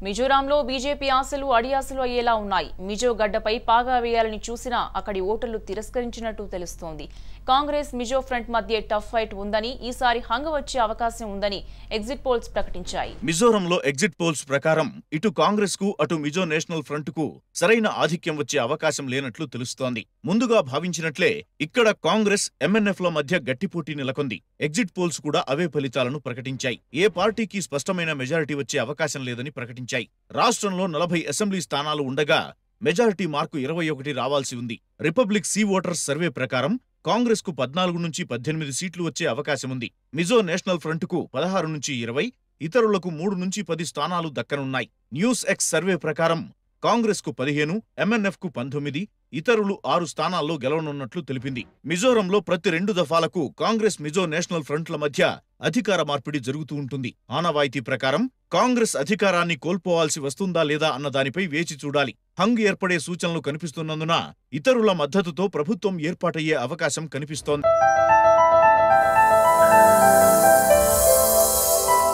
మిజోరాంలో BJP ఆశలు అడియాసలు అయ్యేలా ఉన్నాయి. మిజో గడ్డపై పాగా వేయాలని చూసినా అక్కడి ఓటర్లు తిరస్కరించినట్టు తెలుస్తోంది. కాంగ్రెస్ మిజో ఫ్రంట్ మధ్య టఫ్ ఫైట్ ఉందని, ఈసారి హంగ వచ్చే అవకాశం ఉందని ఎగ్జిట్ పోల్స్ ప్రకటించాయి. మిజోరంలో ఎగ్జిట్ పోల్స్ ప్రకారం ఇటు కాంగ్రెస్ కు అటు మిజో నేషనల్ ఫ్రంట్ కు సరైన ఆధిక్యం వచ్చే అవకాశం లేనట్లు తెలుస్తోంది. ముందుగా భావించినట్లే ఇక్కడ కాంగ్రెస్ MNF ల మధ్య గట్టి పోటీ నెలకొంది. ఎగ్జిట్ పోల్స్ కూడా అవే ఫలితాలను ప్రకటించాయి. ఏ పార్టీకి స్పష్టమైన మెజారిటీ వచ్చే అవకాశం లేదని ప్రకటించాయి. రాష్ట్రంలో 40 అసెంబ్లీ స్థానాలు ఉండగా మెజారిటీ మార్కు 21 రావాల్సి ఉంది. రిపబ్లిక్ సి ఓటర్స్ సర్వే ప్రకారం కాంగ్రెస్ కు 14 నుంచి 18 సీట్లు వచ్చే అవకాశముంది. మిజో నేషనల్ ఫ్రంట్ కు 16 నుంచి 20, ఇతరులకు 3 నుంచి 10 స్థానాలు దక్కనున్నాయి. న్యూస్ ఎక్స్ సర్వే ప్రకారం కాంగ్రెస్ కు 15, MNF కు 19, ఇతరులు 6 స్థానాల్లో గెలవనున్నట్లు తెలిపింది. మిజోరంలో ప్రతి 2 దఫాలకు కాంగ్రెస్ మిజో నేషనల్ ఫ్రంట్ల మధ్య అధికార మార్పిడి జరుగుతూ ఉంటుంది. ఆనవాయితీ ప్రకారం కాంగ్రెస్ అధికారాన్ని కోల్పోవాల్సి వస్తుందా లేదా అన్న దానిపై వేచి చూడాలి. హంగ్ ఏర్పడే సూచనలు కనిపిస్తున్నందున ఇతరుల మద్దతుతో ప్రభుత్వం ఏర్పాటయ్యే అవకాశం కనిపిస్తోంది.